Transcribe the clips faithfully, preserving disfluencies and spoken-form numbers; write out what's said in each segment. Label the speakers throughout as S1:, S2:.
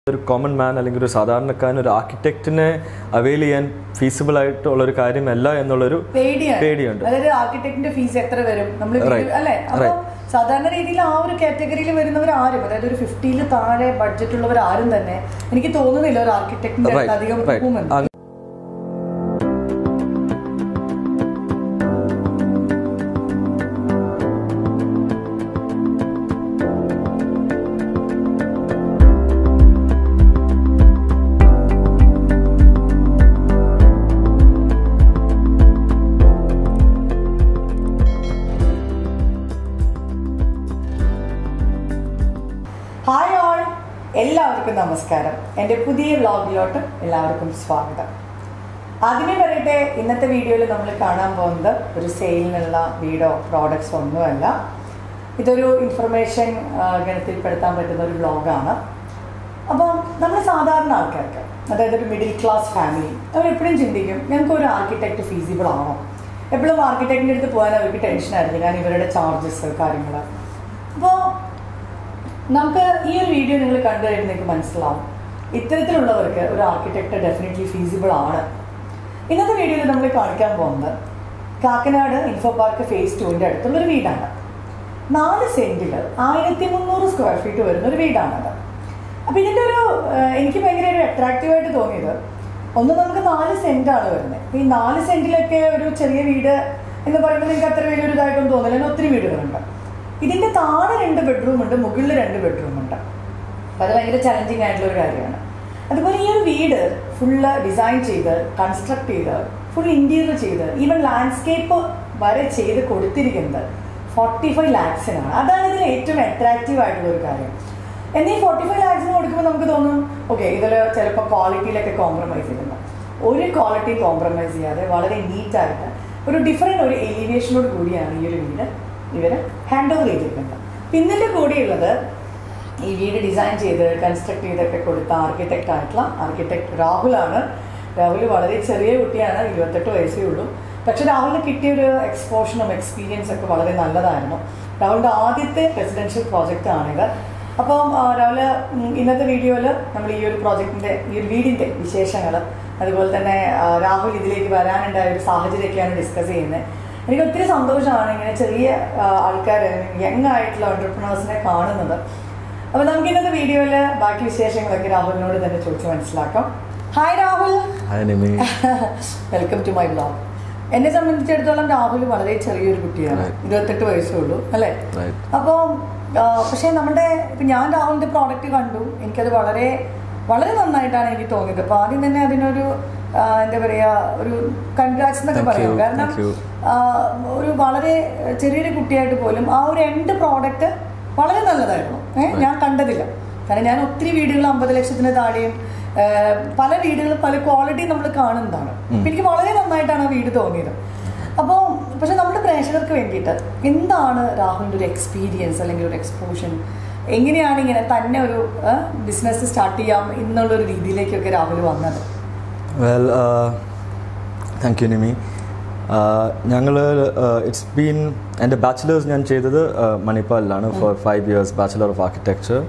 S1: ഒരു common man അല്ലെങ്കിൽ ഒരു സാധാരണക്കാരൻ ഒരു ആർക്കിടെക്റ്റിനെ അവൈൽ ചെയ്യാൻ ഫീസിബിൾ ആയിട്ടുള്ള ഒരു കാര്യമല്ല എന്നുള്ളൊരു പേടിയുണ്ട്.
S2: അതായത് ആർക്കിടെക്ടിന്റെ ഫീസ് എത്ര വരും നമ്മൾ അല്ലെ? അപ്പൊ സാധാരണ രീതിയിൽ ആ ഒരു കാറ്റഗറിയിൽ വരുന്നവർ ആരും, അതായത് ഒരു ഫിഫ്റ്റിയിൽ താഴെ ബഡ്ജറ്റ് ഉള്ളവർ ആരും തന്നെ എനിക്ക് തോന്നുന്നില്ല ഒരു ആർക്കിടെക്ടിന്റെ അധികം പോകുമെന്ന്. ഹായ് ഓൾ, എല്ലാവർക്കും നമസ്കാരം. എൻ്റെ പുതിയ വ്ളോഗിലോട്ട് എല്ലാവർക്കും സ്വാഗതം. ആദ്യമേ പറയട്ടെ, ഇന്നത്തെ വീഡിയോയിൽ നമ്മൾ കാണാൻ പോകുന്നത് ഒരു സെയിലിനുള്ള വീടോ പ്രോഡക്ട്സോ ഒന്നുമല്ല. ഇതൊരു ഇൻഫർമേഷൻ ഗണത്തിൽപ്പെടുത്താൻ പറ്റുന്ന ഒരു വ്ളോഗാണ്. അപ്പം നമ്മൾ സാധാരണ ആൾക്കാർക്ക്, അതായത് ഒരു മിഡിൽ ക്ലാസ് ഫാമിലി, അവരെപ്പോഴും ചിന്തിക്കും ഞങ്ങൾക്ക് ഒരു ആർക്കിടെക്റ്റ് ഫീസിബിൾ ആണോ. എപ്പോഴും ആർക്കിടെക്റ്റിൻ്റെ അടുത്ത് പോകാൻ അവർക്ക് ടെൻഷനായിരിക്കും, ഞാൻ ഇവരുടെ ചാർജസ് കാര്യങ്ങൾ. അപ്പോൾ നമുക്ക് ഈ ഒരു വീഡിയോ നിങ്ങൾ കണ്ടു കഴിഞ്ഞാൽ നിങ്ങൾക്ക് മനസ്സിലാവും ഇത്തരത്തിലുള്ളവർക്ക് ഒരു ആർക്കിടെക്റ്റ് ഡെഫിനറ്റ്ലി ഫീസിബിൾ ആണ്. ഇന്നത്തെ വീഡിയോയിൽ നമ്മൾ കാണിക്കാൻ പോകുന്നത് കാക്കനാട് ഇൻഫോ പാർക്ക് ഫേസ് ടുവിൻ്റെ അടുത്തുള്ളൊരു വീടാണ്. നാല് സെൻറ്റിൽ ആയിരത്തി മുന്നൂറ് സ്ക്വയർ ഫീറ്റ് വരുന്ന ഒരു വീടാണത്. അപ്പോൾ ഇതിൻ്റെ ഒരു എനിക്ക് ഭയങ്കര ഒരു അട്രാക്റ്റീവായിട്ട് തോന്നിയത്, ഒന്ന് നമുക്ക് നാല് സെൻറ്റാണ് വരുന്നത്. ഈ നാല് സെൻറ്റിലൊക്കെ ഒരു ചെറിയ വീട് എന്ന് പറയുമ്പോൾ നിങ്ങൾക്ക് അത്ര വലിയൊരു ഇതായിട്ടൊന്നും തോന്നില്ല, എന്നാൽ ഒത്തിരി വീടുകളുണ്ട്. ഇതിൻ്റെ താഴെ രണ്ട് ബെഡ്റൂം ഉണ്ട്, മുകളിൽ രണ്ട് ബെഡ്റൂം ഉണ്ട്. അപ്പോൾ അത് ഭയങ്കര ചലഞ്ചിങ് ആയിട്ടുള്ളൊരു കാര്യമാണ്. അതുപോലെ ഈ ഒരു വീട് ഫുള്ള് ഡിസൈൻ ചെയ്ത് കൺസ്ട്രക്ട് ചെയ്ത് ഫുൾ ഇൻറ്റീരിയർ ചെയ്ത് ഈവൻ ലാൻഡ്സ്കേപ്പ് വരെ ചെയ്ത് കൊടുത്തിരിക്കുന്നത് ഫോർട്ടി ഫൈവ് ലാക്സിനാണ്. അതാണ് ഇതിൽ ഏറ്റവും അട്രാക്റ്റീവ് ആയിട്ടുള്ള ഒരു കാര്യം. എന്നാൽ ഈ ഫോർട്ടി ഫൈവ് ലാക്സിന് കൊടുക്കുമ്പോൾ നമുക്ക് തോന്നും ഓക്കെ ഇതിൽ ചിലപ്പോൾ ക്വാളിറ്റിയിലൊക്കെ കോംപ്രമൈസ് ചെയ്യുന്നു. ഒരു ക്വാളിറ്റി കോംപ്രമൈസ് ചെയ്യാതെ വളരെ നീറ്റായിട്ട് ഒരു ഡിഫറെൻറ്റ് ഒരു എലിവേഷനോട് കൂടിയാണ് ഈ ഒരു വീട് ഇവർ ഹാൻഡ് ഓവർ ചെയ്തിരിക്കുന്നത്. പിന്നിൻ്റെ കൂടെയുള്ളത് ഈ വീട് ഡിസൈൻ ചെയ്ത് കൺസ്ട്രക്ട് ചെയ്തൊക്കെ കൊടുത്ത ആർക്കിടെക്റ്റ് ആയിട്ടുള്ള ആർക്കിടെക്ട് രാഹുലാണ്. രാഹുൽ വളരെ ചെറിയ കുട്ടിയാണ്, ഇരുപത്തെട്ട് വയസ്സേ ഉള്ളൂ. പക്ഷെ രാഹുലിന് കിട്ടിയൊരു എക്സ്പോഷനും എക്സ്പീരിയൻസ് ഒക്കെ വളരെ നല്ലതായിരുന്നു. രാഹുലിൻ്റെ ആദ്യത്തെ റെസിഡൻഷ്യൽ പ്രോജക്റ്റ് ആണിത്. അപ്പം രാഹുൽ ഇന്നത്തെ വീഡിയോയിൽ നമ്മൾ ഈ ഒരു പ്രോജക്റ്റിൻ്റെ ഈ ഒരു വീടിൻ്റെ വിശേഷങ്ങൾ, അതുപോലെ തന്നെ രാഹുൽ ഇതിലേക്ക് വരാനുണ്ടായ ഒരു സാഹചര്യമൊക്കെയാണ് ഡിസ്കസ് ചെയ്യുന്നത്. എനിക്ക് ഒത്തിരി സന്തോഷമാണ് ഇങ്ങനെ ചെറിയ ആൾക്കാർ, യങ് ആയിട്ടുള്ള എൻ്റർപ്രണേഴ്സിനെ കാണുന്നത്. അപ്പോൾ നമുക്ക് ഇന്നത്തെ വീഡിയോയിൽ ബാക്കി വിശേഷങ്ങളൊക്കെ രാഹുലിനോട് തന്നെ ചോദിച്ച് മനസ്സിലാക്കാം. Hi Rahul, welcome to my vlog. എന്നെ സംബന്ധിച്ചിടത്തോളം രാഹുൽ വളരെ ചെറിയൊരു കുട്ടിയാണ്, ഇരുപത്തെട്ട് വയസ്സേ ഉള്ളൂ അല്ലേ? അപ്പോൾ പക്ഷേ നമ്മുടെ ഇപ്പം ഞാൻ രാഹുലിൻ്റെ പ്രോഡക്റ്റ് കണ്ടു, എനിക്കത് വളരെ വളരെ നന്നായിട്ടാണ് എനിക്ക് തോന്നിയത്. അപ്പോൾ ആദ്യം തന്നെ അതിനൊരു എന്താ പറയുക, ഒരു കൺഗ്രാറ്റ്സ് എന്നൊക്കെ പറയാം. കാരണം ഒരു വളരെ ചെറിയൊരു കുട്ടിയായിട്ട് പോലും ആ ഒരു എൻഡ് പ്രോഡക്റ്റ് വളരെ നല്ലതായിരുന്നു. ഏഹ് ഞാൻ കണ്ടതില്ല, കാരണം ഞാൻ ഒത്തിരി വീടുകൾ അമ്പത് ലക്ഷത്തിന് താഴെയും പല വീടുകളും പല ക്വാളിറ്റി നമ്മൾ കാണുന്നതാണ്. അപ്പം എനിക്ക് വളരെ നന്നായിട്ടാണ് ആ വീട് തോന്നിയത്. അപ്പോൾ പക്ഷെ നമ്മുടെ പ്രേക്ഷകർക്ക് വേണ്ടിയിട്ട് എന്താണ് രാഹുലിൻ്റെ ഒരു എക്സ്പീരിയൻസ് അല്ലെങ്കിൽ ഒരു എക്സ്പോഷൻ, എങ്ങനെയാണ് ഇങ്ങനെ തന്നെ ഒരു ബിസിനസ് സ്റ്റാർട്ട് ചെയ്യാം എന്നുള്ളൊരു രീതിയിലേക്കൊക്കെ രാഹുൽ വന്നത്?
S1: Well thank you Nimi. ഞങ്ങൾ ഇറ്റ്സ് ബീൻ എൻ്റെ ബാച്ചിലേഴ്സ് ഞാൻ ചെയ്തത് മണിപ്പാലിലാണ് four five years bachelor of architecture.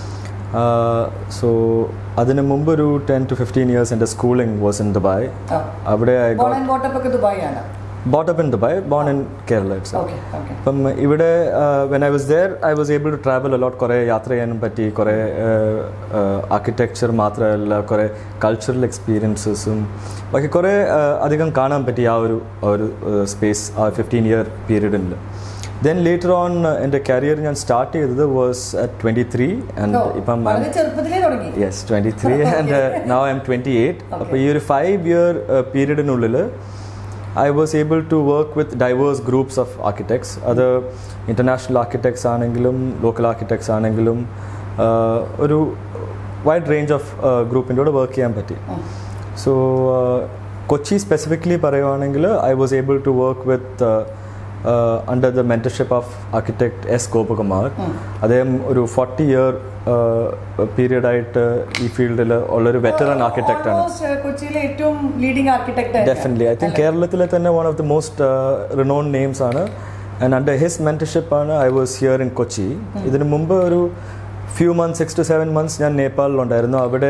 S1: So അതിന് മുമ്പ് ഒരു ടെൻ ടു ഫിഫ്റ്റീൻ ഇയേഴ്സ് എൻ്റെ schooling was in Dubai. I ഐ ഗോട്ട്
S2: ദുബായാണ്
S1: brought up in Dubai, born in Kerala itself. Okay, okay. From ഇവിടെ when I was there, I was able to travel a lot. കുറേ യാത്ര ചെയ്യാനും പറ്റി, കുറേ ആർക്കിടെക്ചർ മാത്രമല്ല കുറേ കൾച്ചറൽ എക്സ്പീരിയൻസസും ബാക്കി കുറേ അധികം കാണാൻ പറ്റി ആ ഒരു ഒരു സ്പേസ് ആ ഫിഫ്റ്റീൻ ഇയർ പീരീഡിൽ. ദെൻ ലേറ്റർ ഓൺ എൻ്റെ കരിയർ ഞാൻ സ്റ്റാർട്ട് ചെയ്തത് was at twenty three and ഇപ്പം yes twenty three and now I am twenty eight. അപ്പോൾ ഈ ഒരു ഫൈവ് ഇയർ പീരീഡിനുള്ളിൽ I was able to work with diverse groups of architects, other international architects ആണെങ്കിലും local architects ആണെങ്കിലും ഒരു wide range of ഗ്രൂപ്പിൻ്റെ കൂടെ വർക്ക് ചെയ്യാൻ പറ്റി. സോ കൊച്ചി സ്പെസിഫിക്കലി പറയുവാണെങ്കിൽ I was able to work with uh, uh, under the mentorship of architect S. Gopakumar. അദ്ദേഹം ഒരു ഫോർട്ടി ഇയർ പീരിയഡ് ആയിട്ട് ഈ ഫീൽഡിൽ ഉള്ളൊരു വെറ്ററൻ ആർക്കിടെക്റ്റ് ആണ്.
S2: കൊച്ചിയിലെ ഏറ്റവും leading architect
S1: definitely. I think കേരളത്തിലെ തന്നെ one of the most renowned names ആണ്. ആൻഡ് അണ്ടർ ഹിസ് മെന്റർഷിപ്പ് ആണ് I was here in Kochi. ഇതിന് മുമ്പ് ഒരു few months six to seven months ഞാൻ നേപ്പാളിലുണ്ടായിരുന്നു. അവിടെ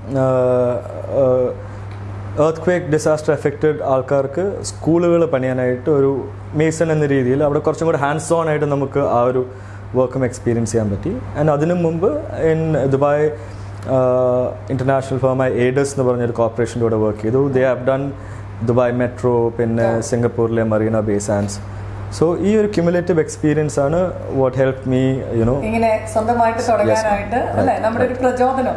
S1: എർത്ത് ക്വേക്ക് ഡിസാസ്റ്റർ എഫക്റ്റഡ് ആൾക്കാർക്ക് സ്കൂളുകൾ പണിയാനായിട്ട് ഒരു മേസൺ എന്ന രീതിയിൽ അവിടെ കുറച്ചും കൂടെ ഹാൻഡ്സ് ഓൺ ആയിട്ട് നമുക്ക് ആ ഒരു വർക്കും എക്സ്പീരിയൻസ് ചെയ്യാൻ പറ്റി. ആൻഡ് അതിനു മുമ്പ് ഇൻ ദുബായ് ഇൻ്റർനാഷണൽ ഫേമായ എയ്ഡസ് എന്ന് പറഞ്ഞൊരു കോർപ്പറേഷൻ്റെ കൂടെ വർക്ക് ചെയ്തു. They have done Dubai metro, പിന്നെ സിംഗപ്പൂരിലെ മറീന ബേ സാൻഡ്സ്. സോ ഈ ഒരു ക്യുമുലേറ്റീവ് എക്സ്പീരിയൻസ് ആണ് വാട്ട് ഹെൽപ് മീ യുനോ
S2: ഇങ്ങനെ സ്വന്തമായിട്ട് തുടങ്ങാനായിട്ട് അല്ലേ നമ്മുടെ ഒരു പ്രചോദനം.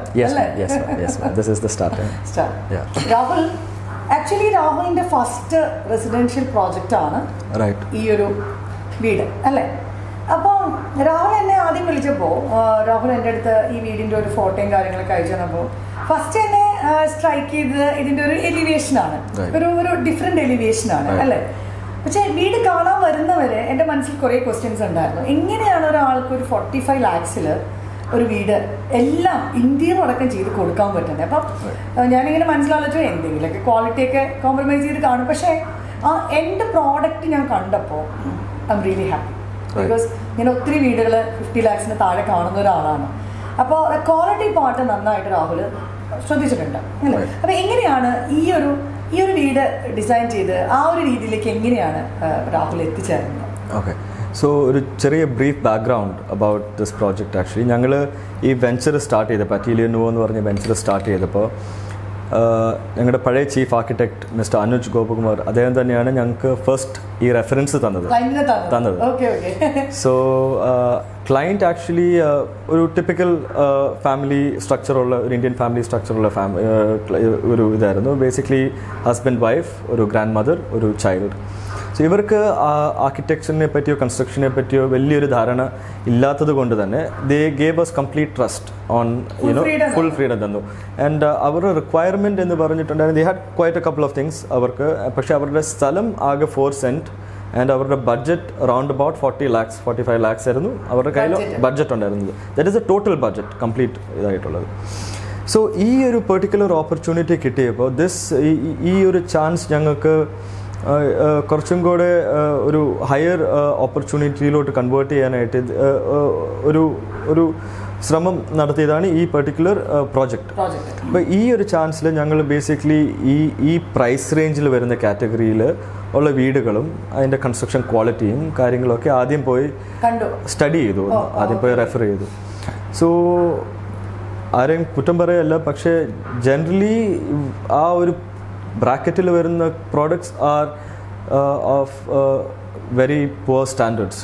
S2: രാഹുൽ ആക്ച്വലി രാഹുലിന്റെ ഫസ്റ്റ് റെസിഡൻഷ്യൽ പ്രോജക്റ്റ് ആണ് ഈ ഒരു വീട് അല്ലേ? അപ്പോൾ രാഹുൽ എന്നെ ആദ്യം വിളിച്ചപ്പോൾ രാഹുൽ എൻ്റെ അടുത്ത് ഈ വീടിൻ്റെ ഒരു ഫോട്ടോയും കാര്യങ്ങളൊക്കെ അയച്ചു തന്നപ്പോൾ ഫസ്റ്റ് എന്നെ സ്ട്രൈക്ക് ചെയ്തത് ഇതിൻ്റെ ഒരു എലിവേഷനാണ്, ഒരു ഒരു ഡിഫറെൻ്റ് എലിവേഷനാണ് അല്ലേ? പക്ഷേ വീട് കാണാൻ വരുന്നവരെ എൻ്റെ മനസ്സിൽ കുറേ ക്വസ്റ്റ്യൻസ് ഉണ്ടായിരുന്നു. എങ്ങനെയാണ് ഒരാൾക്ക് ഒരു ഫോർട്ടി ഫൈവ് ലാക്സിൽ ഒരു വീട് എല്ലാം ഇന്ത്യയിൽ അടക്കം ചെയ്ത് കൊടുക്കാൻ പറ്റുന്നത്? അപ്പം ഞാനിങ്ങനെ മനസ്സിലാലോചിച്ചു എന്തെങ്കിലുമൊക്കെ ക്വാളിറ്റിയൊക്കെ കോംപ്രമൈസ് ചെയ്ത് കാണും. പക്ഷേ ആ എൻ്റെ പ്രോഡക്റ്റ് ഞാൻ കണ്ടപ്പോൾ I am really happy. Because ഞാൻ ഒത്തിരി വീടുകൾ ഫിഫ്റ്റി ലാക്സിന് താഴെ കാണുന്ന ഒരാളാണ്. അപ്പോൾ ക്വാളിറ്റി പാർട്ട് നന്നായിട്ട് രാഹുൽ ശ്രദ്ധിച്ചിട്ടുണ്ട് അല്ലേ? അപ്പോൾ എങ്ങനെയാണ് ഈ ഒരു ഈ ഒരു വീട് ഡിസൈൻ ചെയ്ത് ആ ഒരു രീതിയിലേക്ക് എങ്ങനെയാണ് രാഹുൽ എത്തിച്ചേർന്നത്?
S1: ഓക്കെ, സോ ഒരു ചെറിയ brief background about this project. Actually ഞങ്ങൾ ഈ വെഞ്ചർ സ്റ്റാർട്ട് ചെയ്തപ്പോൾ അറ്റീലിയ നുവോ എന്ന് പറഞ്ഞ വെഞ്ചർ സ്റ്റാർട്ട് ചെയ്തപ്പോൾ ഞങ്ങളുടെ പഴയ chief architect mister Anuj Gopakumar അദ്ദേഹം തന്നെയാണ് ഞങ്ങൾക്ക് ഫസ്റ്റ് ഈ റെഫറൻസ് തന്നത് തന്നത് സോ ക്ലയൻറ്റ് ആക്ച്വലി ഒരു ടിപ്പിക്കൽ ഫാമിലി സ്ട്രക്ചറുള്ള ഒരു ഇന്ത്യൻ ഫാമിലി സ്ട്രക്ചറുള്ള ഫാമി ഒരു ഇതായിരുന്നു. ബേസിക്കലി ഹസ്ബൻഡ് വൈഫ്, ഒരു ഗ്രാൻഡ് മദർ, ഒരു ചൈൽഡ്. സോ ഇവർക്ക് ആർക്കിടെക്ചറിനെ പറ്റിയോ കൺസ്ട്രക്ഷനെ പറ്റിയോ വലിയൊരു ധാരണ ഇല്ലാത്തത് കൊണ്ട് തന്നെ they gave us complete trust on you know full freedom തന്നു. ആൻഡ് അവരുടെ റിക്വയർമെൻറ്റ് എന്ന് പറഞ്ഞിട്ടുണ്ടായിരുന്നു they had quite a couple of things അവർക്ക്. പക്ഷേ അവരുടെ സ്ഥലം ആകെ ഫോർ സെൻറ്റ് ആൻഡ് അവരുടെ budget round about forty lakhs forty five lakhs ആയിരുന്നു അവരുടെ കയ്യിൽ ബഡ്ജറ്റ് ഉണ്ടായിരുന്നത്. That is a total budget complete ഇതായിട്ടുള്ളത്. സോ ഈ ഒരു പെർട്ടിക്കുലർ ഓപ്പർച്യൂണിറ്റി കിട്ടിയപ്പോൾ ദിസ് ഈ ഒരു ചാൻസ് ഞങ്ങൾക്ക് കുറച്ചും കൂടെ ഒരു ഹയർ ഓപ്പർച്യൂണിറ്റിയിലോട്ട് കൺവേർട്ട് ചെയ്യാനായിട്ട് ഒരു ഒരു ശ്രമം നടത്തിയതാണ് ഈ പെർട്ടിക്കുലർ പ്രോജക്റ്റ്. അപ്പോൾ ഈ ഒരു ചാൻസിൽ ഞങ്ങൾ ബേസിക്കലി ഈ ഈ പ്രൈസ് റേഞ്ചിൽ വരുന്ന കാറ്റഗറിയിൽ ഉള്ള വീടുകളും അതിൻ്റെ കൺസ്ട്രക്ഷൻ ക്വാളിറ്റിയും കാര്യങ്ങളൊക്കെ ആദ്യം പോയി സ്റ്റഡി ചെയ്തു, ആദ്യം പോയി റെഫർ ചെയ്തു. സോ ആരെയും കുറ്റം പറയല്ല, പക്ഷേ ജനറലി ആ ഒരു ബ്രാക്കറ്റിൽ വരുന്ന products are of very poor standards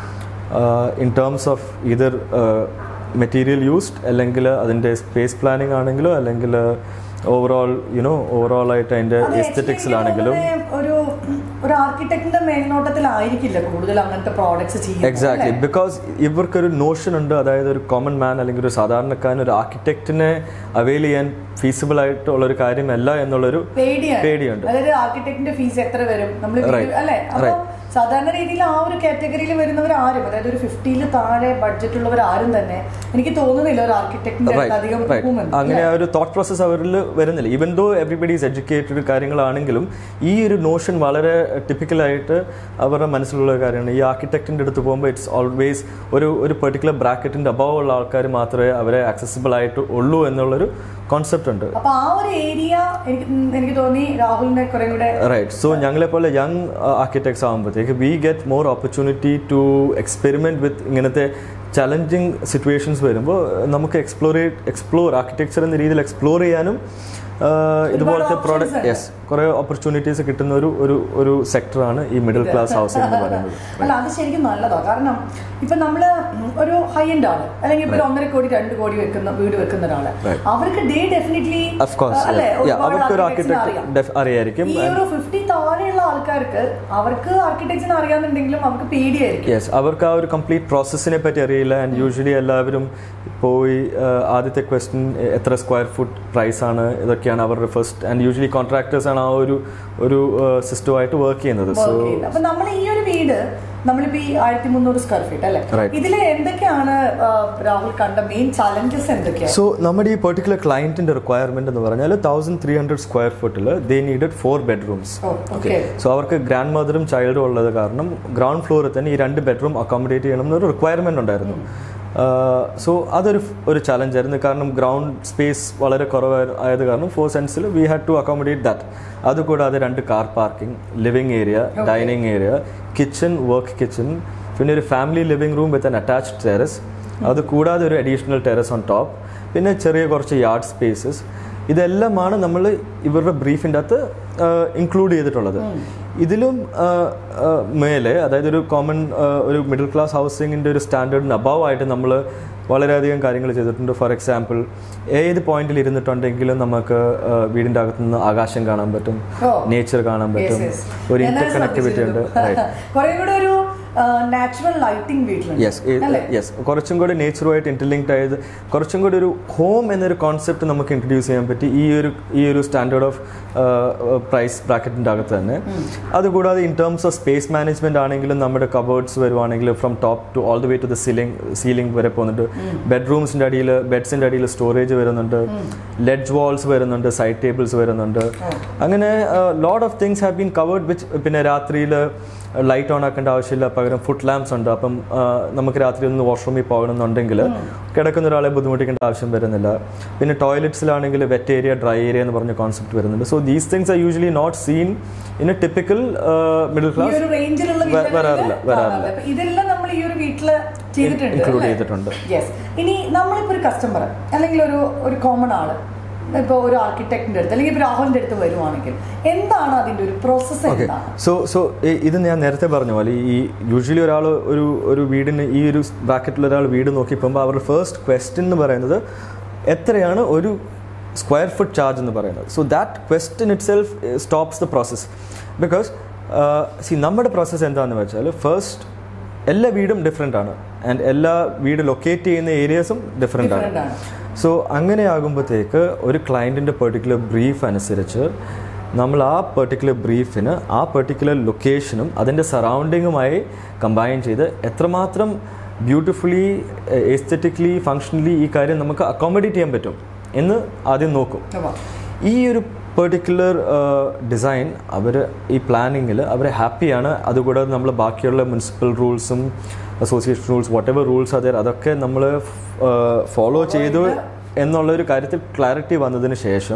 S1: in terms of either material used, അല്ലെങ്കിൽ അതിൻ്റെ സ്പേസ് പ്ലാനിങ് ആണെങ്കിലോ, അല്ലെങ്കിൽ ഓവറോൾ യുനോ ഓവറോൾ ആയിട്ട് അതിൻ്റെ എസ്തെറ്റിക്സിലാണെങ്കിലും
S2: ഒരു ഒരു ആർക്കിടെക്റ്റിന്റെ മേൽനോട്ടത്തിലായിരിക്കില്ല കൂടുതൽ അങ്ങനത്തെ പ്രോഡക്ട്സ് ചെയ്യുന്നത്.
S1: എക്സാക്ട്ലി, ബിക്കോസ് ഇവർക്കൊരു നോഷൻ ഉണ്ട്, അതായത് ഒരു കോമൺ മാൻ അല്ലെങ്കിൽ ഒരു സാധാരണക്കാരൻ ഒരു ആർക്കിടെക്റ്റിനെ അവെയിൽ ചെയ്യാൻ ഫീസിബിൾ ആയിട്ടുള്ള ഒരു കാര്യമല്ല എന്നുള്ളൊരു പേടിയുണ്ട്.
S2: അതായത് ആർക്കിടെക്റ്റിന്റെ ഫീസ് എത്ര വരും നമ്മൾ അല്ലേ? സാധാരണ രീതിയിൽ ആ ഒരു കാറ്റഗറിയിൽ വരുന്നവർ ആരും, അതായത് ഒരു ഫിഫ്റ്റിയിൽ താഴെ ബഡ്ജറ്റ് ഉള്ളവർ ആരും തന്നെ എനിക്ക് തോന്നുന്നില്ല ഒരു ആർക്കിടെക്റ്റിന്റെ അധികം
S1: അങ്ങനെ ആ ഒരു തോട്ട് പ്രോസസ് അവരിൽ വരുന്നില്ല. Even though everybody is educated കാര്യങ്ങളാണെങ്കിലും ഈ ഒരു നോഷൻ വളരെ ടിപ്പിക്കലായിട്ട് അവരുടെ മനസ്സിലുള്ള കാര്യമാണ്. ഈ ആർക്കിടെക്റ്റിൻ്റെ അടുത്ത് പോകുമ്പോൾ ഇറ്റ്സ് ഓൾവേസ് ഒരു ഒരു പെർട്ടിക്കുലർ ബ്രാക്കറ്റിൻ്റെ അബവ് ഉള്ള ആൾക്കാർ മാത്രമേ അവരെ ആക്സസിബിൾ ആയിട്ട് ഉള്ളൂ എന്നുള്ളൊരു കോൺസെപ്റ്റ് ഉണ്ട്. റൈറ്റ്. സോ ഞങ്ങളെ പോലെ യങ് ആർക്കിടെക്ട്സ് ആകുമ്പോഴത്തേക്ക് we get more opportunity to experiment with ഇങ്ങനത്തെ ചലഞ്ചിങ് സിറ്റുവേഷൻസ് വരുമ്പോൾ നമുക്ക് എക്സ്പ്ലോർ എക്സ്പ്ലോർ ആർക്കിടെക്ചർ എന്ന രീതിയിൽ എക്സ്പ്ലോർ ചെയ്യാനും ഇതുപോലത്തെ പ്രോഡക്റ്റ് യെസ് കുറേ ഓപ്പർച്യൂണിറ്റീസ് കിട്ടുന്ന ഒരു ഒരു ഒരു സെക്ടറാണ് ഈ മിഡിൽ ക്ലാസ് ഹൗസിംഗ് എന്ന് പറയുന്നത്.
S2: അല്ല, അത് ശരിക്കും നല്ലതാണ്. കാരണം ഇപ്പം നമ്മൾ ഒരു ഹൈ എൻഡ് ആണ്, അല്ലെങ്കിൽ ഇപ്പൊ ഒന്നര കോടി രണ്ട് കോടി വെക്കുന്ന വീട് വെക്കുന്ന ഒരാള്, അവർക്ക് ഡേ ഡെഫിനറ്റ്ലി
S1: അവർക്ക് ഒരു ആർക്കിടെക്ട് അറിയായിരിക്കും.
S2: ഈ ഒരു ഫിഫ്റ്റി താഴെയുള്ള ആൾക്കാർക്ക് അവർക്ക് ആർക്കിടെക്ചറിനെ അറിയാന്നുണ്ടെങ്കിലും അവർക്ക് പേടിയായിരിക്കും.
S1: യെസ്, അവർക്ക് ആ ഒരു കംപ്ലീറ്റ് പ്രോസസ്സിനെ പറ്റി അറിയില്ല. ആൻഡ് യൂഷ്വലി എല്ലാവരും പോയി ആദ്യത്തെ ക്വസ്റ്റ്യൻ എത്ര സ്ക്വയർ ഫുട്ട് പ്രൈസ് ആണ്, ഇതൊക്കെയാണ് അവരുടെ ഫസ്റ്റ്. ആൻഡ് യൂഷ്വലി കോൺട്രാക്ടേഴ്സ് ആണ് ആ ഒരു ഒരു സിസ്റ്റമായിട്ട് വർക്ക് ചെയ്യുന്നത്. സോ
S2: അപ്പൊ നമ്മൾ ഈ ഒരു വീട് നമ്മളിപ്പോ ഈ ആയിരത്തി മുന്നൂറ് സ്ക്വയർ ഫീറ്റ് അല്ലേ, ഇതിൽ എന്തൊക്കെയാണ് രാഹുൽ കണ്ട മെയിൻ ചാലഞ്ചസ് എന്തൊക്കെയാണ്?
S1: സോ നമ്മുടെ ഈ പെർട്ടിക്കുലർ ക്ലയന്റിന്റെ റിക്വയർമെന്റ് എന്ന് പറഞ്ഞാൽ തൗസൻഡ് ത്രീ ഹൺഡ്രഡ് സ്ക്വയർ ഫുട്ടിൽ they needed four bedrooms. Okay, so അവർക്ക് ഗ്രാൻഡ് മദറും ചൈൽഡും ഉള്ളത് കാരണം ഗ്രൗണ്ട് ഫ്ലോറിൽ തന്നെ ഈ രണ്ട് ബെഡ്റൂം അക്കോമഡേറ്റ് ചെയ്യണം എന്നൊരു റിക്വയർമെന്റ് ഉണ്ടായിരുന്നു. സോ അതൊരു ഒരു ചലഞ്ചായിരുന്നു. കാരണം ഗ്രൗണ്ട് സ്പേസ് വളരെ കുറവായത് കാരണം ഫോർ സെൻസിൽ we had to accommodate that. അതുകൂടാതെ രണ്ട് car parking, living area, dining area, kitchen, work kitchen, പിന്നെ ഒരു family living room with an attached terrace, അത് കൂടാതെ ഒരു അഡീഷണൽ ടെറസ് ഓൺ ടോപ്പ്, പിന്നെ ചെറിയ കുറച്ച് യാർഡ് സ്പേസസ്. ഇതെല്ലാമാണ് നമ്മൾ ഇവരുടെ ബ്രീഫിൻ്റെ അകത്ത് ഇൻക്ലൂഡ് ചെയ്തിട്ടുള്ളത്. ഇതിലും മേലെ, അതായത് ഒരു കോമൺ ഒരു മിഡിൽ ക്ലാസ് ഹൗസിങ്ങിൻ്റെ ഒരു സ്റ്റാൻഡേർഡിന് അബവ് ആയിട്ട് നമ്മൾ വളരെയധികം കാര്യങ്ങൾ ചെയ്തിട്ടുണ്ട്. ഫോർ എക്സാമ്പിൾ, ഏത് പോയിന്റിൽ ഇരുന്നിട്ടുണ്ടെങ്കിലും നമുക്ക് വീടിൻ്റെ അകത്തുനിന്ന് ആകാശം കാണാൻ പറ്റും, നേച്ചർ കാണാൻ പറ്റും, ഒരു ഇന്റർ കണക്ടിവിറ്റി ഉണ്ട്. യെസ് യെസ് കുറച്ചും കൂടി നേച്ചറുമായിട്ട് ഇന്റർലിങ്ക്ഡ് ആയത്, കുറച്ചും കൂടി ഒരു ഹോം എന്നൊരു കോൺസെപ്റ്റ് നമുക്ക് ഇൻട്രൊഡ്യൂസ് ചെയ്യാൻ പറ്റി ഈ ഒരു ഈ ഒരു സ്റ്റാൻഡേർഡ് ഓഫ് പ്രൈസ് ബ്രാക്കറ്റിൻ്റെ അകത്ത് തന്നെ. അതുകൂടാതെ in terms of space management ആണെങ്കിലും നമ്മുടെ കബേർഡ്സ് വരുവാണെങ്കിലും from top to all the way to the ceiling ceiling വരെ പോകുന്നുണ്ട്. ബെഡ്റൂംസിൻ്റെ അടിയിൽ ബെഡ്സിൻ്റെ അടിയിൽ സ്റ്റോറേജ് വരുന്നുണ്ട്, ലെഡ്ജ് വാൾസ് വരുന്നുണ്ട്, സൈഡ് ടേബിൾസ് വരുന്നുണ്ട്. അങ്ങനെ lot of things have been covered which. പിന്നെ രാത്രിയിൽ ലൈറ്റ് ഓൺ ആക്കേണ്ട ആവശ്യമില്ല, പകരം ഫുഡ് ലാംപ്സ് ഉണ്ട്. അപ്പം നമുക്ക് രാത്രി ഒന്ന് വാഷ്റൂമിൽ പോകണമെന്നുണ്ടെങ്കിൽ കിടക്കുന്ന ഒരാളെ ബുദ്ധിമുട്ടിക്കേണ്ട ആവശ്യം വരുന്നില്ല. പിന്നെ ടോയ്ലറ്റ്സിലാണെങ്കിൽ വെറ്റ് ഏരിയ, ഡ്രൈ ഏരിയ എന്ന് പറഞ്ഞ കോൺസെപ്റ്റ് വരുന്നുണ്ട്. So these things are usually not seen in a typical middle class. വരാറില്ല വരാറില്ല
S2: ഇതെല്ലാം നമ്മൾ ഈ ഒരു വീട്ടില്
S1: ഇൻക്ലൂഡ് ചെയ്തിട്ടുണ്ട്.
S2: ഇനി നമ്മളിപ്പോ ഒരു കസ്റ്റമർ അല്ലെങ്കിൽ ഒരു ഒരു കോമൺ ആള് ഇപ്പോൾ ഒരു ആർക്കിടെക്ടിൻ്റെ അടുത്ത് അല്ലെങ്കിൽ രാഹുലിൻ്റെ അടുത്ത് വരുവാണെങ്കിൽ എന്താണ് അതിൻ്റെ ഒരു പ്രോസസ്സ്?
S1: സോ സോ ഇത് ഞാൻ നേരത്തെ പറഞ്ഞ പോലെ ഈ യൂഷ്വലി ഒരാൾ ഒരു ഒരു വീടിന് ഈ ഒരു ബ്രാക്കറ്റിൽ ഒരാൾ വീട് നോക്കി പോകുമ്പോൾ അവരുടെ ഫസ്റ്റ് ക്വസ്റ്റ്യൻ എന്ന് പറയുന്നത് എത്രയാണ് ഒരു സ്ക്വയർ ഫുട്ട് ചാർജ് എന്ന് പറയുന്നത്. So that question itself stops the process. Because see നമ്മുടെ പ്രോസസ്സ് എന്താണെന്ന് വെച്ചാൽ ഫസ്റ്റ് എല്ലാ വീടും ഡിഫറെൻ്റ് ആണ് ആൻഡ് എല്ലാ വീട് ലൊക്കേറ്റ് ചെയ്യുന്ന ഏരിയാസും ഡിഫറെൻ്റ് ആണ്. സോ അങ്ങനെ ആകുമ്പോഴത്തേക്ക് ഒരു ക്ലയൻറ്റിൻ്റെ പെർട്ടിക്കുലർ ബ്രീഫ് അനുസരിച്ച് നമ്മൾ ആ പെർട്ടിക്കുലർ ബ്രീഫിന് ആ പെർട്ടിക്കുലർ ലൊക്കേഷനും അതിൻ്റെ സറൗണ്ടിങ്ങുമായി കമ്പൈൻ ചെയ്ത് എത്രമാത്രം ബ്യൂട്ടിഫുള്ളി എസ്തെറ്റിക്കലി ഫങ്ഷണലി ഈ കാര്യം നമുക്ക് അക്കോമഡേറ്റ് ചെയ്യാൻ പറ്റും എന്ന് ആദ്യം നോക്കും. ഈ ഒരു പെർട്ടിക്കുലർ ഡിസൈൻ അവർ ഈ പ്ലാനിങ്ങിൽ അവർ ഹാപ്പിയാണ്. അതുകൂടാതെ നമ്മൾ ബാക്കിയുള്ള മുനിസിപ്പൽ റൂൾസും association rules whatever rules അതേ അതൊക്കെ നമ്മൾ ഫോളോ ചെയ്തു എന്നുള്ളൊരു കാര്യത്തിൽ ക്ലാരിറ്റി വന്നതിന് ശേഷം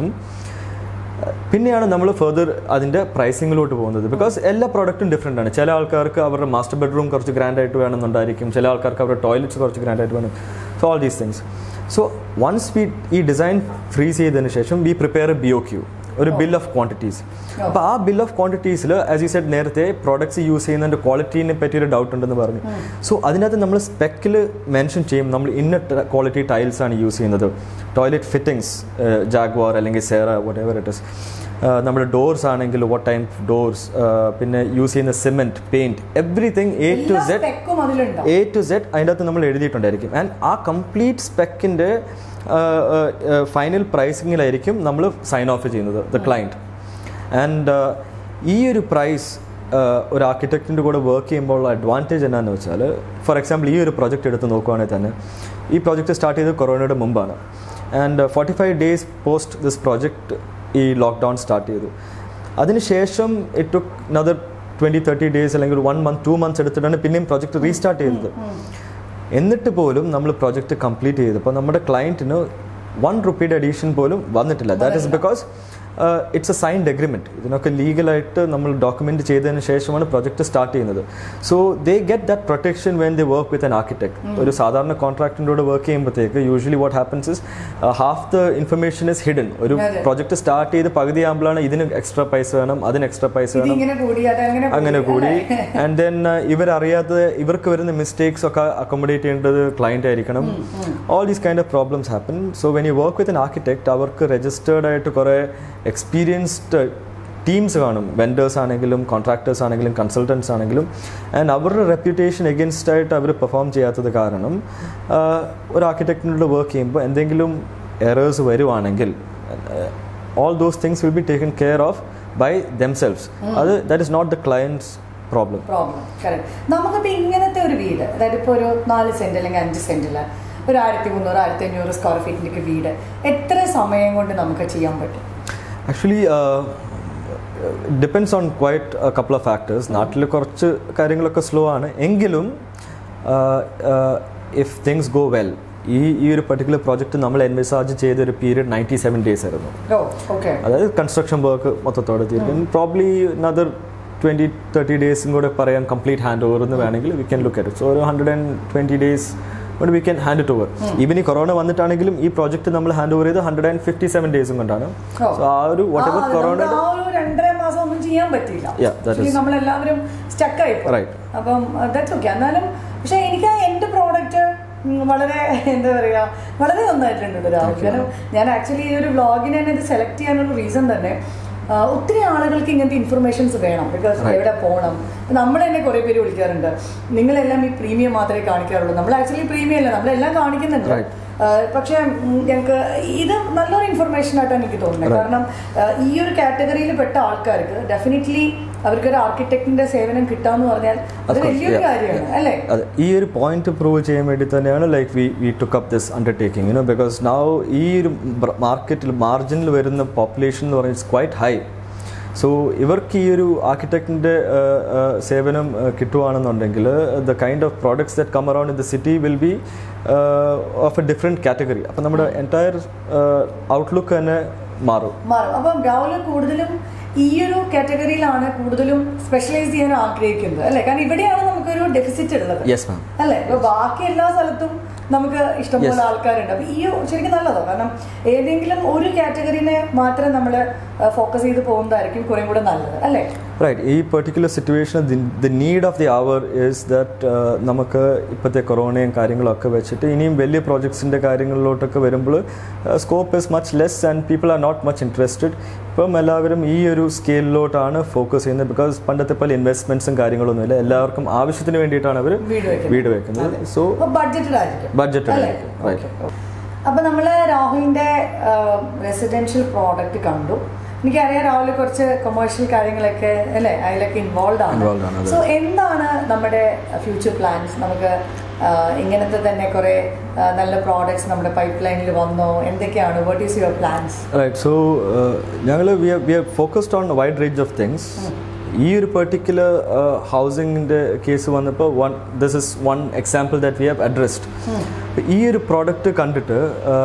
S1: പിന്നെയാണ് നമ്മൾ ഫെർദർ അതിൻ്റെ പ്രൈസിങ്ങിലോട്ട് പോകുന്നത്. ബിക്കോസ് എല്ലാ പ്രോഡക്റ്റും ഡിഫറെൻ്റ് ആണ്. ചില ആൾക്കാർക്ക് അവരുടെ മാസ്റ്റർ ബെഡ്റൂം കുറച്ച് ഗ്രാൻഡായിട്ട് വേണമെന്നുണ്ടായിരിക്കും, ചില ആൾക്കാർക്ക് അവരുടെ ടോയ്ലറ്റ്സ് കുറച്ച് ഗ്രാൻഡായിട്ട് വേണം. So all these things. So once we ഈ ഡിസൈൻ ഫ്രീസ് ചെയ്തതിന് ശേഷം we prepare a B O Q, ഒരു ബിൽ ഓഫ് ക്വാണ്ടിറ്റീസ്. അപ്പോൾ ആ ബിൽ ഓഫ് ക്വാണ്ടിറ്റീസിൽ ആസ് യു സെഡ് നേരത്തെ പ്രോഡക്ട്സ് യൂസ് ചെയ്യുന്നതിൻ്റെ ക്വാളിറ്റീനെ പറ്റിയൊരു ഡൗട്ട് ഉണ്ടെന്ന് പറഞ്ഞു. സോ അതിനകത്ത് നമ്മൾ സ്പെക്കിൽ മെൻഷൻ ചെയ്യും നമ്മൾ ഇന്ന ക്വാളിറ്റി ടൈൽസ് ആണ് യൂസ് ചെയ്യുന്നത്. ടോയ്ലറ്റ് ഫിറ്റിംഗ്സ് ജാഗ്വാർ അല്ലെങ്കിൽ Cera whatever it is. നമ്മുടെ ഡോർസ് ആണെങ്കിൽ വാട്ട് ടൈപ്പ് ഡോർസ്, പിന്നെ യൂസ് ചെയ്യുന്ന cement, paint, everything A to Z A to Z അതിൻ്റെ അകത്ത് നമ്മൾ എഴുതിയിട്ടുണ്ടായിരിക്കും. ആൻഡ് ആ കംപ്ലീറ്റ് സ്പെക്കിൻ്റെ ഫൈനൽ പ്രൈസിങ്ങിലായിരിക്കും നമ്മൾ സൈൻ ഓഫ് ചെയ്യുന്നത് ദ ക്ലയൻറ്റ്. ആൻഡ് ഈ ഒരു പ്രൈസ് ഒരു ആർക്കിടെക്റ്റിൻ്റെ കൂടെ വർക്ക് ചെയ്യുമ്പോൾ അഡ്വാൻറ്റേജ് എന്നാന്ന് വെച്ചാൽ, ഫോർ എക്സാമ്പിൾ ഈ ഒരു പ്രോജക്റ്റ് എടുത്ത് നോക്കുകയാണെങ്കിൽ തന്നെ ഈ പ്രോജക്റ്റ് സ്റ്റാർട്ട് ചെയ്തത് കൊറോണയുടെ മുമ്പാണ്. And forty five days post this project ഈ ലോക്ക്ഡൗൺ സ്റ്റാർട്ട് ചെയ്തു. അതിനുശേഷം it took another twenty thirty days അല്ലെങ്കിൽ വൺ മന്ത് ടു മന്ത്സ് എടുത്തിട്ടാണ് പിന്നെയും പ്രോജക്റ്റ് റീസ്റ്റാർട്ട് ചെയ്തത്. എന്നിട്ട് പോലും നമ്മൾ പ്രോജക്റ്റ് കംപ്ലീറ്റ് ചെയ്തപ്പോൾ നമ്മുടെ ക്ലയൻറ്റിന് വൺ റുപ്പിയുടെ അഡീഷൻ പോലും വന്നിട്ടില്ല. That is because it's a signed agreement. ഇതിനൊക്കെ ലീഗലായിട്ട് നമ്മൾ ഡോക്യുമെൻറ്റ് ചെയ്തതിന് ശേഷമാണ് പ്രൊജക്റ്റ് സ്റ്റാർട്ട് ചെയ്യുന്നത്. So they get that protection when they work with an architect. ഒരു സാധാരണ കോൺട്രാക്ടിൻ്റെ കൂടെ വർക്ക് ചെയ്യുമ്പോഴത്തേക്ക് usually what happens is half the information is hidden. ഒരു പ്രൊജക്റ്റ് സ്റ്റാർട്ട് ചെയ്ത് പകുതി ആകുമ്പോഴാണ് ഇതിന് എക്സ്ട്രാ പൈസ വേണം, അതിന് എക്സ്ട്രാ പൈസ വേണം, അങ്ങനെ കൂടി. ആൻഡ് ദെൻ ഇവരറിയാതെ ഇവർക്ക് വരുന്ന മിസ്റ്റേക്സ് ഒക്കെ അക്കോമഡേറ്റ് ചെയ്യേണ്ടത് ക്ലയൻറ്റ് ആയിരിക്കണം. All these kind of problems happen. So when you work with an architect അവർക്ക് രജിസ്റ്റേർഡ് ആയിട്ട് കുറേ എക്സ്പീരിയൻസ്ഡ് ടീംസ് കാണും. വെൻഡേഴ്സ് ആണെങ്കിലും കോൺട്രാക്ടേഴ്സ് ആണെങ്കിലും കൺസൾട്ടൻസ് ആണെങ്കിലും. ആൻഡ് അവരുടെ റെപ്യൂട്ടേഷൻ എഗൻസ്റ്റ് ആയിട്ട് അവർ പെർഫോം ചെയ്യാത്തത് കാരണം ഒരു ആർക്കിടെക്റ്റിനോട് വർക്ക് ചെയ്യുമ്പോൾ എന്തെങ്കിലും എറേഴ്സ് വരുവാണെങ്കിൽ all those things will be taken care of by themselves. അത് that is not the client's problem.
S2: Problem correct. നമുക്കിപ്പോൾ ഇങ്ങനത്തെ ഒരു വീട്, അതായത് ഇപ്പോൾ ഒരു നാല് സെൻറ്റ് അല്ലെങ്കിൽ അഞ്ച് സെൻറ്റിൽ ഒരു ആയിരത്തി മുന്നൂറ് ആയിരത്തി അഞ്ഞൂറ് സ്ക്വയർ ഫീറ്റിൻ്റെയൊക്കെ വീട് എത്ര സമയം കൊണ്ട് നമുക്ക് ചെയ്യാൻ പറ്റും?
S1: Actually depends on quite a couple of factors. നാട്ടിൽ കുറച്ച് കാര്യങ്ങളൊക്കെ സ്ലോ ആണ് എങ്കിലും if things go well, ഈ ഈ ഒരു പർട്ടിക്കുലർ പ്രോജക്റ്റ് നമ്മൾ എൻവിസാജ് ചെയ്ത ഒരു പീരീഡ് നയൻറ്റി സെവൻ ഡേയ്സ് ആയിരുന്നു. അതായത് കൺസ്ട്രക്ഷൻ വർക്ക് മൊത്തത്തോടെ തീർക്കും. പ്രോബ്ലി അനദർ ട്വൻറ്റി തേർട്ടി ഡേയ്സും കൂടെ പറയാൻ കംപ്ലീറ്റ് ഹാൻഡ് ഓവർ എന്ന് വേണമെങ്കിൽ we can look at it. So ഒരു ഹൺഡ്രഡ് ആൻഡ് ട്വൻറ്റി ഡേയ്സ് കൊണ്ട് we can hand it over. Even ഈ കൊറോണ വന്നിട്ടാണെങ്കിലും ഈ പ്രോജക്റ്റ് നമ്മൾ ഹാൻഡ് ഓവർ ചെയ്ത് ഹൺഡ്രഡ് ആൻഡ് ഫിഫ്റ്റി സെവൻ ഡേയ്സും കൊണ്ടാണ്. സോ ആ ഒരു വാട്ട് എവർ കൊറോണ
S2: രണ്ടര മാസം ഒന്നും ചെയ്യാൻ പറ്റില്ല, നമ്മളെല്ലാവരും സ്റ്റക്കായി. അപ്പം ദാറ്റ്സ് ഓക്കെ. എന്നാലും പക്ഷെ എനിക്ക് എൻ്റെ പ്രോഡക്റ്റ് വളരെ എന്താ പറയുക വളരെ നന്നായിട്ടുണ്ട് രാഹുൽ. കാരണം ഞാൻ ആക്ച്വലി ഈ ഒരു വ്ളോഗിനെ തന്നെ ഇത് സെലക്ട് ചെയ്യാനുള്ള റീസൺ തന്നെ ഒത്തിരി ആളുകൾക്ക് ഇങ്ങനത്തെ ഇൻഫർമേഷൻസ് വേണം. ബിക്കോസ് എവിടെ പോകണം, നമ്മൾ തന്നെ കുറേ പേര് വിളിക്കാറുണ്ട് നിങ്ങളെല്ലാം ഈ പ്രീമിയം മാത്രമേ കാണിക്കാറുള്ളൂ. നമ്മൾ ആക്ച്വലി പ്രീമിയം അല്ല, നമ്മളെല്ലാം കാണിക്കുന്നുണ്ട്. പക്ഷെ ഞങ്ങൾക്ക് ഇത് നല്ലൊരു ഇൻഫർമേഷൻ ആയിട്ടാണ് എനിക്ക് തോന്നുന്നത്. കാരണം ഈ ഒരു കാറ്റഗറിയിൽ പെട്ട ആൾക്കാർക്ക് ഡെഫിനറ്റ്ലി അവർക്കൊരു ആർക്കിടെക്റ്റിന്റെ സേവനം കിട്ടാന്ന് പറഞ്ഞാൽ അത് വലിയൊരു കാര്യമാണ് അല്ലേ?
S1: ഈ ഒരു പോയിന്റ് പ്രൂവ് ചെയ്യാൻ വേണ്ടി തന്നെയാണ് like we we took up this undertaking, you know, because now ഈ ഒരു മാർക്കറ്റിൽ മാർജിനിൽ വരുന്ന പോപ്പുലേഷൻ എന്ന് പറഞ്ഞാൽ ഇറ്റ്സ് ക്വൈറ്റ് ഹൈ. സോ ഇവർക്ക് ഈ ഒരു ആർക്കിടെക്റ്റിൻ്റെ സേവനം കിട്ടുവാണെന്നുണ്ടെങ്കിൽ the kind of products that come around in the city will be of a different category. അപ്പം നമ്മുടെ എൻറ്റയർ ഔട്ട്ലുക്ക് തന്നെ മാറും
S2: മാറും അപ്പം രാഹുൽ കൂടുതലും ഈ ഒരു കാറ്റഗറിയിലാണ് കൂടുതലും സ്പെഷ്യലൈസ് ചെയ്യാൻ ആഗ്രഹിക്കുന്നത് അല്ലേ? കാരണം ഇവിടെയാണ് നമുക്കൊരു ഡെഫിസിറ്റ് ഉള്ളത് അല്ലേ? ഇപ്പൊ ബാക്കി എല്ലാ സ്ഥലത്തും നമുക്ക് ഇഷ്ടംപോലെ ആൾക്കാരുണ്ട്. അപ്പൊ ഈ ശരിക്കും നല്ലതോ? കാരണം ഏതെങ്കിലും ഒരു കാറ്റഗറിനെ മാത്രം നമ്മൾ ഫോക്കസ് ചെയ്ത് പോകുന്നതായിരിക്കും കുറേ കൂടെ നല്ലത് അല്ലേ?
S1: റൈറ്റ്. ഈ particular situation the need of the hour is that നമുക്ക് ഇപ്പോഴത്തെ കൊറോണയും കാര്യങ്ങളൊക്കെ വെച്ചിട്ട് ഇനിയും വലിയ പ്രോജക്ട്സിൻ്റെ കാര്യങ്ങളിലോട്ടൊക്കെ വരുമ്പോൾ scope is much less and people are not much interested. ഇപ്പം എല്ലാവരും ഈ ഒരു സ്കെയിലിലോട്ടാണ് ഫോക്കസ് ചെയ്യുന്നത്. ബിക്കോസ് പണ്ടത്തെ പോലെ ഇൻവെസ്റ്റ്മെന്റ്സും കാര്യങ്ങളൊന്നുമില്ല, എല്ലാവർക്കും ആവശ്യത്തിന് വേണ്ടിയിട്ടാണ് അവർ വീട് വെക്കുന്നത്. സോ ബഡ്ജറ്റഡ് ആയിരിക്കും. ബഡ്ജറ്റഡ് ആയിരിക്കും. റൈറ്റ്.
S2: അപ്പം നമ്മൾ രാഹുലിൻ്റെ റെസിഡൻഷ്യൽ പ്രോഡക്റ്റ് കണ്ടു. എനിക്കറിയാം രാഹുൽ കുറച്ച് കൊമേഴ്ഷ്യൽ കാര്യങ്ങളൊക്കെ അല്ലേ അതിലൊക്കെ ഇൻവോൾവ് ആണ്. സോ എന്താണ് നമ്മുടെ ഫ്യൂച്ചർ പ്ലാൻസ്? നമുക്ക് ഇങ്ങനത്തെ തന്നെ കുറെ നല്ല പ്രോഡക്ട്സ് നമ്മുടെ പൈപ്പ് ലൈനിൽ വന്നോ? എന്തൊക്കെയാണ്? What is your plans?
S1: Right. So ഞങ്ങൾ we we are focused on wide range of things. ഈ ഒരു പെർട്ടിക്കുലർ ഹൗസിങ്ങിൻ്റെ കേസ് വന്നപ്പോൾ one this is one example that we have addressed. ഈ ഒരു പ്രോഡക്റ്റ് കണ്ടിട്ട്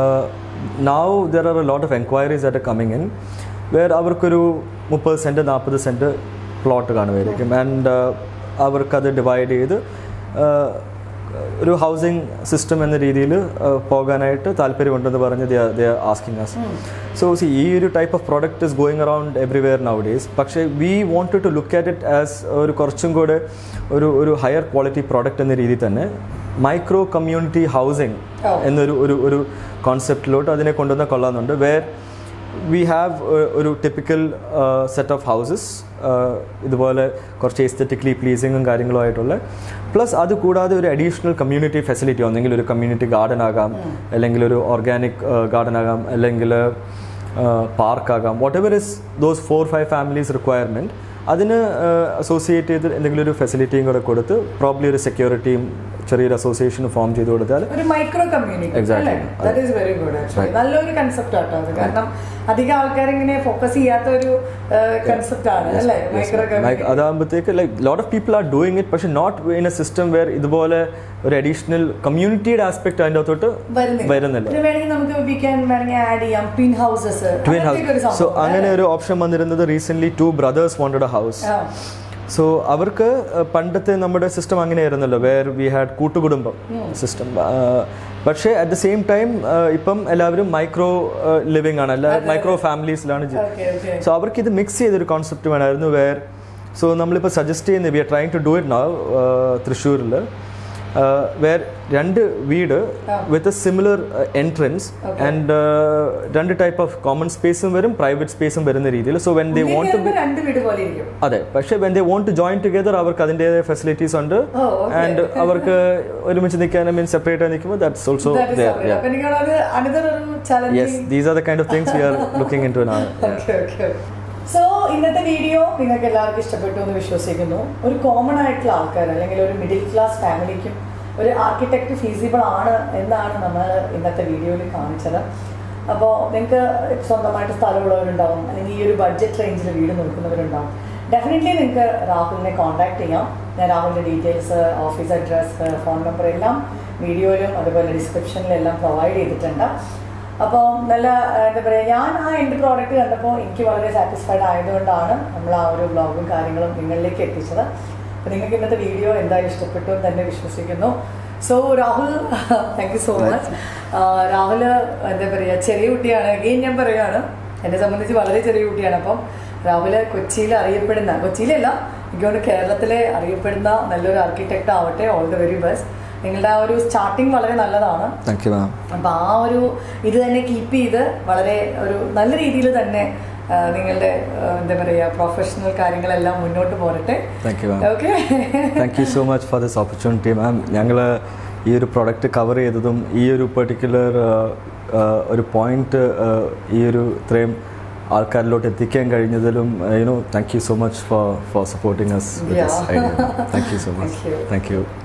S1: now there are a lot of enquiries that are coming in where അവർക്കൊരു മുപ്പത് cent നാൽപ്പത് സെൻറ്റ് പ്ലോട്ട് കാണുമായിരിക്കും. ആൻഡ് അവർക്കത് ഡിവൈഡ് ചെയ്ത് ഒരു ഹൗസിംഗ് സിസ്റ്റം എന്ന രീതിയിൽ പോകാനായിട്ട് താല്പര്യമുണ്ടെന്ന് പറഞ്ഞ് ദേ they are asking us. So see ഈ ഒരു type of product is going around everywhere now days. പക്ഷേ we wanted to look at it as ഒരു കുറച്ചും കൂടെ ഒരു ഒരു ഹയർ ക്വാളിറ്റി പ്രോഡക്റ്റ് എന്ന രീതിയിൽ തന്നെ മൈക്രോ കമ്മ്യൂണിറ്റി ഹൗസിംഗ് എന്നൊരു ഒരു ഒരു കോൺസെപ്റ്റിലോട്ട് അതിനെ കൊണ്ടുവന്നാൽ കൊള്ളാമെന്നുണ്ട്. വേർ വി ഹാവ് ഒരു ടിപ്പിക്കൽ സെറ്റ് ഓഫ് ഹൗസസ് ഇതുപോലെ കുറച്ച് എസ്തെറ്റിക്കലി പ്ലീസിങ്ങും കാര്യങ്ങളും ആയിട്ടുള്ള, പ്ലസ് അത് കൂടാതെ ഒരു അഡീഷണൽ കമ്മ്യൂണിറ്റി ഫെസിലിറ്റി, ഒന്നെങ്കിൽ ഒരു കമ്മ്യൂണിറ്റി ഗാർഡൻ ആകാം, അല്ലെങ്കിൽ ഒരു ഓർഗാനിക് ഗാർഡൻ ആകാം, അല്ലെങ്കിൽ പാർക്കാകാം, whatever is those four five families requirement, അതിന് അസോസിയേറ്റ് ചെയ്ത് എന്തെങ്കിലും ഒരു ഫെസിലിറ്റിയും കൂടെ കൊടുത്ത് പ്രോബ്ലി ഒരു സെക്യൂരിറ്റിയും ചെറിയൊരു അസോസിയേഷൻ ഫോം ചെയ്ത് കൊടുത്താൽ
S2: ഒരു micro community. Exactly. That is very good actually. നല്ലൊരു കൺസെപ്റ്റ് ആട്ടോ അത്. കാരണം അധികം ആൾക്കാർ ഇങ്ങനെ ഫോക്കസ് ചെയ്യാത്ത ഒരു കൺസെപ്റ്റ് ആണ് അല്ലേ മൈക്രോ കമ്മ്യൂണിറ്റി.
S1: അതാകുമ്പോഴത്തേക്ക് like lot of people are doing it, പക്ഷെ not in a system where ഇതുപോലെ ഒരു അഡീഷണൽ കമ്മ്യൂണിറ്റിയുടെ ആസ്പെക്ട് അതിൻ്റെ അകത്തോട്ട് വരുന്നില്ല. സോ അങ്ങനെ ഒരു ഓപ്ഷൻ വന്നിരുന്നത് recent two brothers wanted a house. So അവർക്ക് പണ്ടത്തെ നമ്മുടെ സിസ്റ്റം അങ്ങനെയായിരുന്നല്ലോ, വേർ വി ഹാഡ് കൂട്ടുകുടുംബം സിസ്റ്റം. പക്ഷേ അറ്റ് ദ സെയിം ടൈം ഇപ്പം എല്ലാവരും മൈക്രോ ലിവിങ് ആണ്, അല്ല മൈക്രോ ഫാമിലീസിലാണ്. സോ അവർക്ക് ഇത് മിക്സ് ചെയ്തൊരു കോൺസെപ്റ്റ് വേണമായിരുന്നു. വേർ സോ നമ്മളിപ്പോൾ സജസ്റ്റ് ചെയ്യുന്നത് we are trying to do it now തൃശ്ശൂരിൽ, വേർ രണ്ട് വീട് with a similar entrance and രണ്ട് ടൈപ്പ് ഓഫ് കോമൺ സ്പേസും വരും, പ്രൈവറ്റ് സ്പേസും വരുന്ന രീതിയിൽ. So when they want to, അതെ, പക്ഷേ when they want to join together അവർക്ക് അതിൻ്റെതായ ഫെസിലിറ്റീസ് ഉണ്ട്. ആൻഡ് അവർക്ക് ഒരുമിച്ച് നിൽക്കാൻ മീൻ സെപ്പറേറ്റ് ആയി നിൽക്കുമ്പോൾ that's also there. Yes, these are the kind of things we are looking into now.
S2: So ഇന്നത്തെ വീഡിയോ നിങ്ങൾക്ക് എല്ലാവർക്കും ഇഷ്ടപ്പെട്ടു എന്ന് വിശ്വസിക്കുന്നു. ഒരു കോമൺ ആയിട്ടുള്ള ആൾക്കാർ അല്ലെങ്കിൽ ഒരു മിഡിൽ ക്ലാസ് ഫാമിലിക്കും ഒരു ആർക്കിടെക്റ്റ് ഫീസിബിൾ ആണ് എന്നാണ് നമ്മൾ ഇന്നത്തെ വീഡിയോയിൽ കാണിച്ചത്. അപ്പോൾ നിങ്ങൾക്ക് സ്വന്തമായിട്ട് സ്ഥലമുള്ളവരുണ്ടാവും, അല്ലെങ്കിൽ ഈ ഒരു ബഡ്ജറ്റ് റേഞ്ചിൽ വീട് നോക്കുന്നവരുണ്ടാവും. ഡെഫിനറ്റ്ലി നിങ്ങൾക്ക് രാഹുലിനെ കോൺടാക്ട് ചെയ്യാം. ഞാൻ രാഹുലിൻ്റെ details, office address, phone number എല്ലാം വീഡിയോയിലും അതുപോലെ ഡിസ്ക്രിപ്ഷനിലും എല്ലാം പ്രൊവൈഡ് ചെയ്തിട്ടുണ്ട്. അപ്പോൾ നല്ല എന്താ പറയുക, ഞാൻ ആ എൻ്റെ പ്രോഡക്റ്റ് കണ്ടപ്പോൾ എനിക്ക് വളരെ സാറ്റിസ്ഫൈഡ് ആയതുകൊണ്ടാണ് നമ്മൾ ആ ഒരു വ്ളോഗും കാര്യങ്ങളും നിങ്ങളിലേക്ക് എത്തിച്ചത്. അപ്പോൾ നിങ്ങൾക്ക് ഇന്നത്തെ വീഡിയോ എന്തായാലും ഇഷ്ടപ്പെട്ടു എന്ന് തന്നെ വിശ്വസിക്കുന്നു. So Rahul, thank you so much. Rahul എന്താ പറയുക, ചെറിയ കുട്ടിയാണ്. എഗെയിൻ ഞാൻ പറയുകയാണ്, എന്നെ സംബന്ധിച്ച് വളരെ ചെറിയ കുട്ടിയാണ്. അപ്പം രാഹുൽ കൊച്ചിയിൽ അറിയപ്പെടുന്ന, കൊച്ചിയിലല്ല എനിക്കൊണ്ട് കേരളത്തിലെ അറിയപ്പെടുന്ന നല്ലൊരു ആർക്കിടെക്റ്റ് ആവട്ടെ. All the very best. നിങ്ങളുടെ ആ ഒരു സ്റ്റാർട്ടിങ് വളരെ നല്ലതാണ്. അപ്പം ആ ഒരു ഇത് തന്നെ കീപ്പ് ചെയ്ത് വളരെ ഒരു നല്ല രീതിയിൽ തന്നെ നിങ്ങളുടെ എന്താ പറയുക പ്രൊഫഷണൽ കാര്യങ്ങളെല്ലാം മുന്നോട്ട് പോരട്ടെ.
S1: Okay, thank you so much for this opportunity ma'am. ഞങ്ങൾ ഈ ഒരു പ്രൊഡക്റ്റ് കവർ ചെയ്തതും ഈ ഒരു പെർട്ടിക്കുലർ ഒരു പോയിന്റ് ഈ ഒരു ഇത്രയും ആൾക്കാരിലോട്ട് എത്തിക്കാൻ കഴിഞ്ഞതിലും you know thank you so much for for supporting us with this idea. Thank you so much. Thank U.